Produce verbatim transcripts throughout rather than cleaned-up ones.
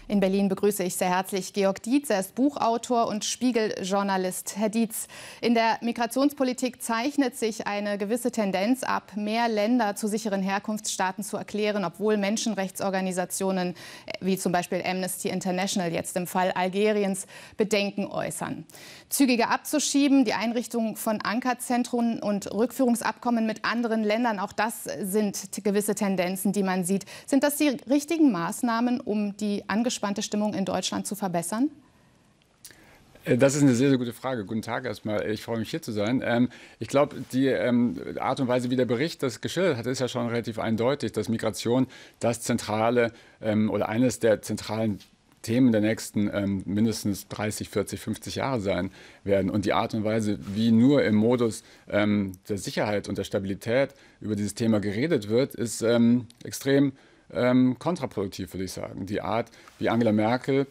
In Berlin begrüße ich sehr herzlich Georg Dietz. Er ist Buchautor und Spiegel-Journalist. Herr Dietz, in der Migrationspolitik zeichnet sich eine gewisse Tendenz ab, mehr Länder zu sicheren Herkunftsstaaten zu erklären, obwohl Menschenrechtsorganisationen wie zum Beispiel Amnesty International jetzt im Fall Algeriens Bedenken äußern. Zügiger abzuschieben, die Einrichtung von Ankerzentren und Rückführungsabkommen mit anderen Ländern, auch das sind gewisse Tendenzen, die man sieht. Sind das die richtigen Maßnahmen, um die angespannte Stimmung in Deutschland zu verbessern? Das ist eine sehr, sehr gute Frage. Guten Tag erstmal. Ich freue mich, hier zu sein. Ähm, ich glaube, die ähm, Art und Weise, wie der Bericht das geschildert hat, ist ja schon relativ eindeutig, dass Migration das zentrale ähm, oder eines der zentralen Themen der nächsten ähm, mindestens dreißig, vierzig, fünfzig Jahre sein werden. Und die Art und Weise, wie nur im Modus ähm, der Sicherheit und der Stabilität über dieses Thema geredet wird, ist ähm, extrem ähm, kontraproduktiv, würde ich sagen. Die Art, wie Angela Merkel,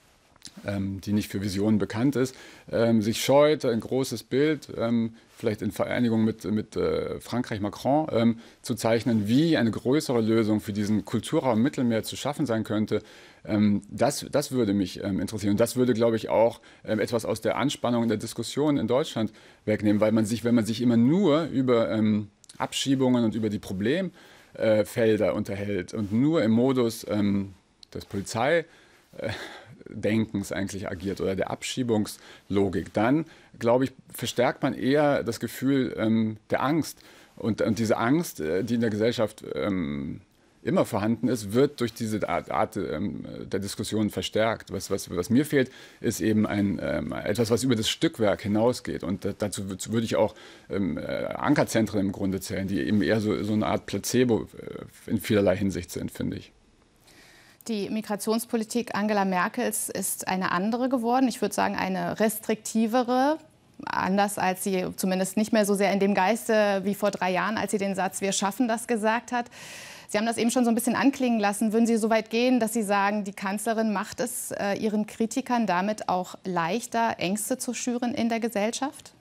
ähm, die nicht für Visionen bekannt ist, ähm, sich scheut, ein großes Bild, ähm, vielleicht in Vereinigung mit, mit äh, Frankreich, Macron, ähm, zu zeichnen, wie eine größere Lösung für diesen Kulturraum Mittelmeer zu schaffen sein könnte. Ähm, das, das würde mich ähm, interessieren. Und das würde, glaube ich, auch ähm, etwas aus der Anspannung der Diskussion in Deutschland wegnehmen, weil man sich, wenn man sich immer nur über ähm, Abschiebungen und über die Problemfelder äh, unterhält und nur im Modus ähm, des Polizei äh, Denkens eigentlich agiert oder der Abschiebungslogik, dann, glaube ich, verstärkt man eher das Gefühl ähm, der Angst. Und, und diese Angst, äh, die in der Gesellschaft ähm, immer vorhanden ist, wird durch diese Art, Art ähm, der Diskussion verstärkt. Was, was, was mir fehlt, ist eben ein, ähm, etwas, was über das Stückwerk hinausgeht. Und äh, dazu würde ich auch ähm, äh, Ankerzentren im Grunde zählen, die eben eher so, so eine Art Placebo äh, in vielerlei Hinsicht sind, finde ich. Die Migrationspolitik Angela Merkels ist eine andere geworden. Ich würde sagen, eine restriktivere. Anders als sie zumindest nicht mehr so sehr in dem Geiste wie vor drei Jahren, als sie den Satz "Wir schaffen das" gesagt hat. Sie haben das eben schon so ein bisschen anklingen lassen. Würden Sie so weit gehen, dass Sie sagen, die Kanzlerin macht es äh, ihren Kritikern damit auch leichter, Ängste zu schüren in der Gesellschaft?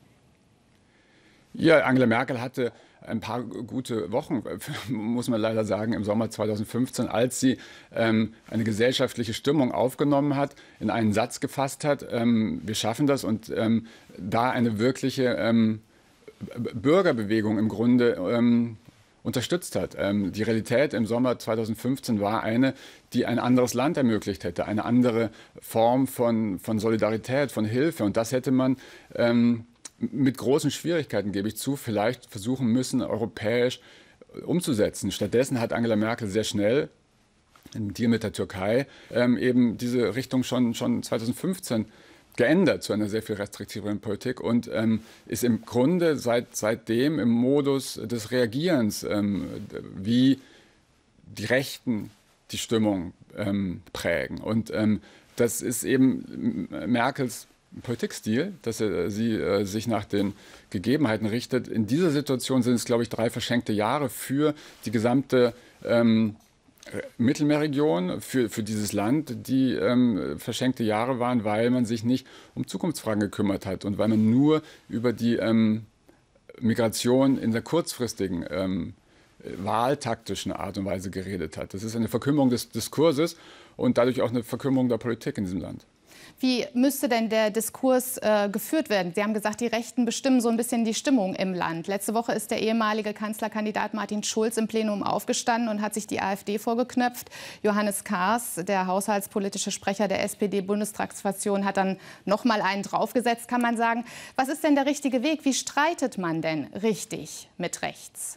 Ja, Angela Merkel hatte ein paar gute Wochen, muss man leider sagen, im Sommer zweitausendfünfzehn, als sie ähm, eine gesellschaftliche Stimmung aufgenommen hat, in einen Satz gefasst hat, ähm, wir schaffen das, und ähm, da eine wirkliche ähm, Bürgerbewegung im Grunde ähm, unterstützt hat. Ähm, die Realität im Sommer zweitausendfünfzehn war eine, die ein anderes Land ermöglicht hätte, eine andere Form von, von Solidarität, von Hilfe, und das hätte man ähm, mit großen Schwierigkeiten, gebe ich zu, vielleicht versuchen müssen, europäisch umzusetzen. Stattdessen hat Angela Merkel sehr schnell im Deal mit der Türkei ähm, eben diese Richtung schon, schon zweitausendfünfzehn geändert zu einer sehr viel restriktiveren Politik und ähm, ist im Grunde seit, seitdem im Modus des Reagierens, ähm, wie die Rechten die Stimmung ähm, prägen. Und ähm, das ist eben Merkels Politikstil, dass er, sie äh, sich nach den Gegebenheiten richtet. In dieser Situation sind es, glaube ich, drei verschenkte Jahre für die gesamte ähm, Mittelmeerregion, für, für dieses Land, die ähm, verschenkte Jahre waren, weil man sich nicht um Zukunftsfragen gekümmert hat und weil man nur über die ähm, Migration in der kurzfristigen ähm, wahltaktischen Art und Weise geredet hat. Das ist eine Verkümmerung des Diskurses und dadurch auch eine Verkümmerung der Politik in diesem Land. Wie müsste denn der Diskurs äh, geführt werden? Sie haben gesagt, die Rechten bestimmen so ein bisschen die Stimmung im Land. Letzte Woche ist der ehemalige Kanzlerkandidat Martin Schulz im Plenum aufgestanden und hat sich die AfD vorgeknöpft. Johannes Kahrs, der haushaltspolitische Sprecher der S P D-Bundestagsfraktion, hat dann noch mal einen draufgesetzt, kann man sagen. Was ist denn der richtige Weg? Wie streitet man denn richtig mit rechts?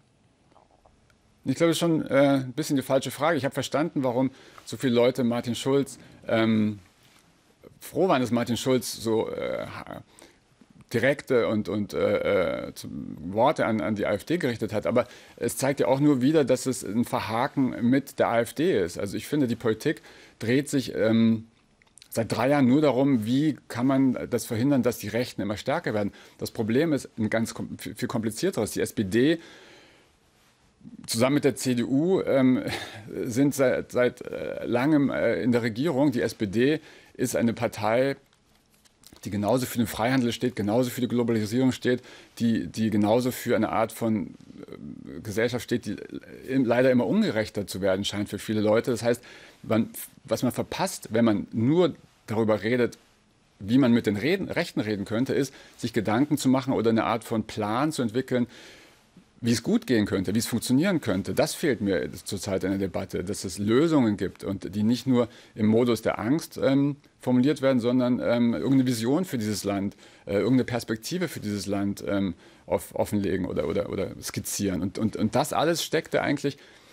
Ich glaube, das ist schon äh, ein bisschen die falsche Frage. Ich habe verstanden, warum so viele Leute Martin Schulz ähm, froh waren, dass Martin Schulz so äh, direkte und, und äh, Worte an, an die AfD gerichtet hat. Aber es zeigt ja auch nur wieder, dass es ein Verhaken mit der AfD ist. Also ich finde, die Politik dreht sich ähm, seit drei Jahren nur darum, wie kann man das verhindern, dass die Rechten immer stärker werden. Das Problem ist ein ganz viel komplizierteres. Die S P D zusammen mit der C D U ähm, sind seit, seit äh, langem äh, in der Regierung. Die S P D ist eine Partei, die genauso für den Freihandel steht, genauso für die Globalisierung steht, die, die genauso für eine Art von Gesellschaft steht, die leider immer ungerechter zu werden scheint für viele Leute. Das heißt, man, was man verpasst, wenn man nur darüber redet, wie man mit den Reden, Rechten reden könnte, ist, sich Gedanken zu machen oder eine Art von Plan zu entwickeln, wie es gut gehen könnte, wie es funktionieren könnte. Das fehlt mir zurzeit in der Debatte, dass es Lösungen gibt und die nicht nur im Modus der Angst ähm, formuliert werden, sondern ähm, irgendeine Vision für dieses Land, äh, irgendeine Perspektive für dieses Land ähm, auf, offenlegen oder, oder, oder skizzieren. Und, und, und das alles steckte eigentlich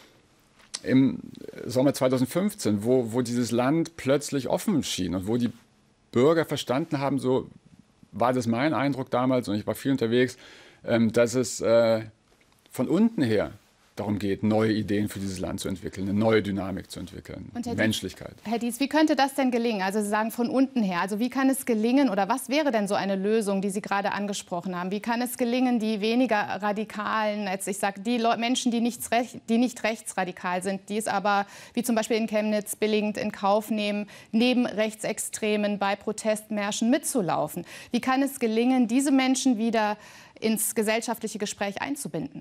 im Sommer zweitausendfünfzehn, wo, wo dieses Land plötzlich offen schien und wo die Bürger verstanden haben, so war das mein Eindruck damals und ich war viel unterwegs, ähm, dass es äh, von unten her darum geht, neue Ideen für dieses Land zu entwickeln, eine neue Dynamik zu entwickeln, und Herr Menschlichkeit. Dietz, Herr Dietz, wie könnte das denn gelingen? Also Sie sagen von unten her. Also wie kann es gelingen oder was wäre denn so eine Lösung, die Sie gerade angesprochen haben? Wie kann es gelingen, die weniger radikalen, jetzt ich sage die Leute, Menschen, die, nichts recht, die nicht rechtsradikal sind, die es aber wie zum Beispiel in Chemnitz billigend in Kauf nehmen, neben Rechtsextremen bei Protestmärschen mitzulaufen? Wie kann es gelingen, diese Menschen wieder ins gesellschaftliche Gespräch einzubinden?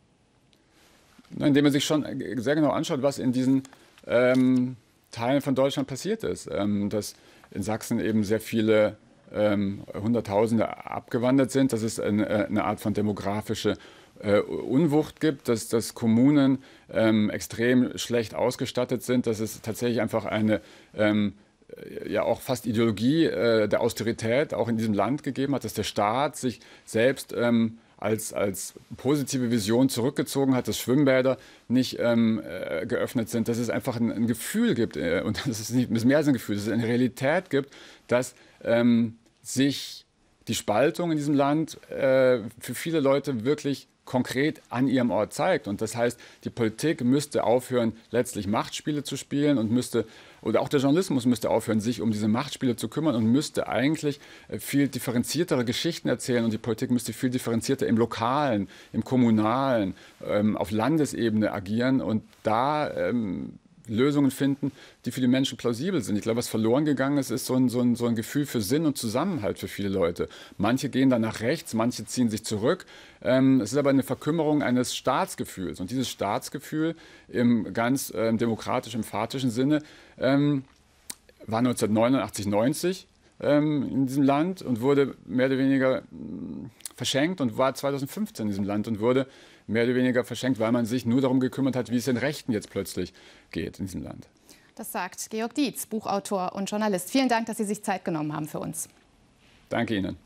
Indem man sich schon sehr genau anschaut, was in diesen ähm, Teilen von Deutschland passiert ist. Ähm, dass in Sachsen eben sehr viele ähm, Hunderttausende abgewandert sind, dass es eine, eine Art von demografische äh, Unwucht gibt, dass, dass Kommunen ähm, extrem schlecht ausgestattet sind, dass es tatsächlich einfach eine ähm, ja auch fast Ideologie äh, der Austerität auch in diesem Land gegeben hat, dass der Staat sich selbst ähm, Als, als positive Vision zurückgezogen hat, dass Schwimmbäder nicht ähm, äh, geöffnet sind, dass es einfach ein, ein Gefühl gibt, äh, und das ist, nicht, das ist mehr als ein Gefühl, dass es eine Realität gibt, dass ähm, sich die Spaltung in diesem Land äh, für viele Leute wirklich konkret an ihrem Ort zeigt. Und das heißt, die Politik müsste aufhören, letztlich Machtspiele zu spielen und müsste, oder auch der Journalismus müsste aufhören, sich um diese Machtspiele zu kümmern und müsste eigentlich viel differenziertere Geschichten erzählen und die Politik müsste viel differenzierter im Lokalen, im Kommunalen, ähm, auf Landesebene agieren und da ähm, Lösungen finden, die für die Menschen plausibel sind. Ich glaube, was verloren gegangen ist, ist so ein, so ein, so ein Gefühl für Sinn und Zusammenhalt für viele Leute. Manche gehen dann nach rechts, manche ziehen sich zurück. Ähm, es ist aber eine Verkümmerung eines Staatsgefühls. Und dieses Staatsgefühl im ganz ähm, demokratisch, emphatischen Sinne ähm, war neunzehnhundertneunundachtzig, neunzig ähm, in diesem Land und wurde mehr oder weniger mh, verschenkt und war zweitausendfünfzehn in diesem Land und wurde mehr oder weniger verschenkt, weil man sich nur darum gekümmert hat, wie es den Rechten jetzt plötzlich geht in diesem Land. Das sagt Georg Dietz, Buchautor und Journalist. Vielen Dank, dass Sie sich Zeit genommen haben für uns. Danke Ihnen.